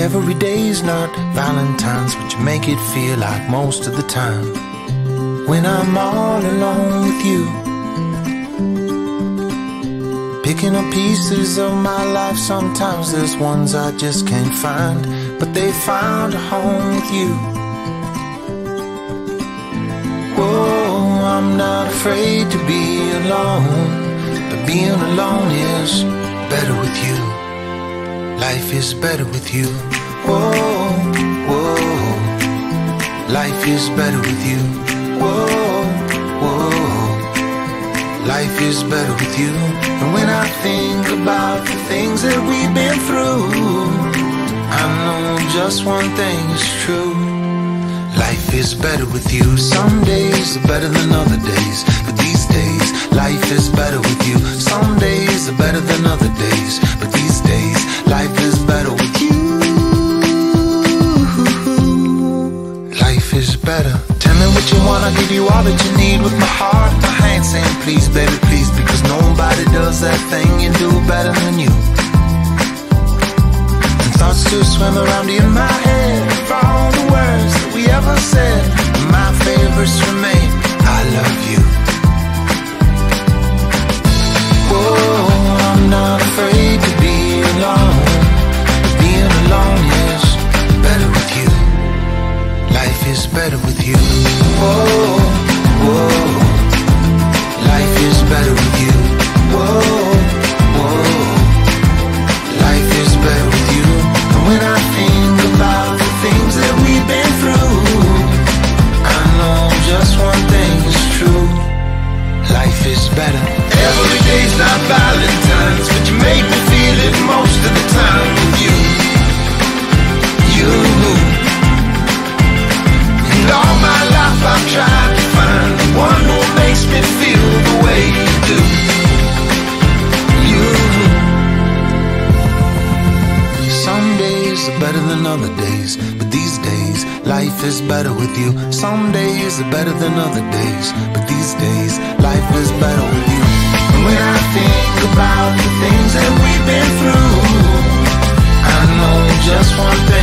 Every day's not Valentine's, but you make it feel like most of the time. When I'm all alone with you, picking up pieces of my life, sometimes there's ones I just can't find, but they found a home with you. Whoa, I'm not afraid to be alone, but being alone is better with you. Life is better with you. Whoa, whoa, life is better with you. Whoa, whoa, life is better with you. And when I think about the things that we've been through, I know just one thing is true. Life is better with you. Some days are better than other days, but these days, life is better with you. Some days are better than other days, but these days, life is better with you. Life is better. Tell me what you want, I'll give you all that you need. With my heart, my hand saying please, baby, please, because nobody does that thing you do better than you. And thoughts to swim around in my head for all the words that we ever said. My favorites remain, I love you. Whoa, I'm not afraid to be alone, but being alone is better with you. Life is better with you. Whoa, whoa, life is better with you. Whoa, whoa, life is better with you. And when I think about the things that we've been through, I know just one thing is true. Life is better. Every day's not Valentine's, but you make me feel it most of the time with you. You. All my life I've tried to find the one who makes me feel the way you do. You. Some days are better than other days, but these days, life is better with you. Some days are better than other days, but these days, life is better with you. And when I think about the things that we've been through, I know just one thing